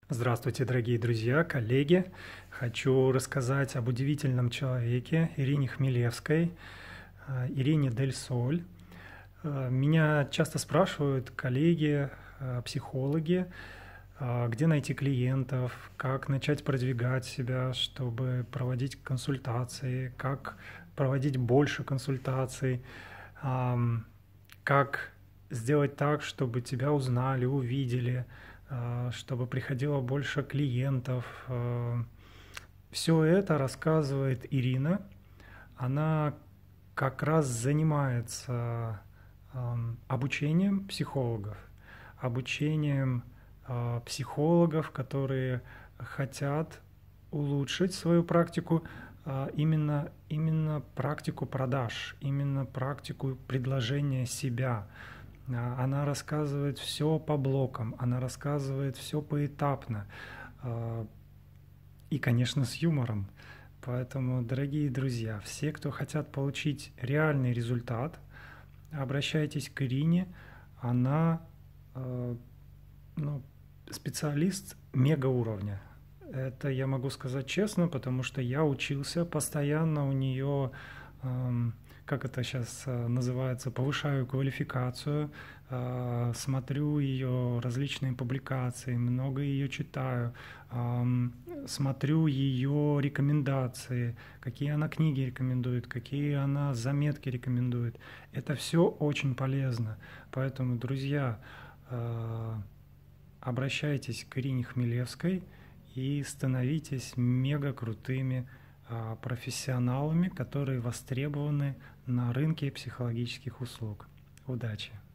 Здравствуйте, дорогие друзья, коллеги. Хочу рассказать об удивительном человеке Ирине Хмелевской, Ирине Дель Соль. Меня часто спрашивают коллеги, психологи, где найти клиентов, как начать продвигать себя, чтобы проводить консультации, как проводить больше консультаций, как сделать так, чтобы тебя узнали, увидели, чтобы приходило больше клиентов. Все это рассказывает Ирина. Она как раз занимается обучением психологов, обучением психологов, которые хотят улучшить свою практику, именно практику продаж, именно практику предложения себя. Она рассказывает все по блокам, она рассказывает все поэтапно и, конечно, с юмором. Поэтому, дорогие друзья, все, кто хотят получить реальный результат, обращайтесь к Ирине. Она специалист мега уровня. Это я могу сказать честно, потому что я учился постоянно у нее, как это сейчас называется, повышаю квалификацию, смотрю ее различные публикации, много ее читаю, смотрю ее рекомендации, какие она книги рекомендует, какие она заметки рекомендует. Это все очень полезно. Поэтому, друзья, обращайтесь к Ирине Хмелевской и становитесь мега крутыми профессионалами, которые востребованы на рынке психологических услуг. Удачи!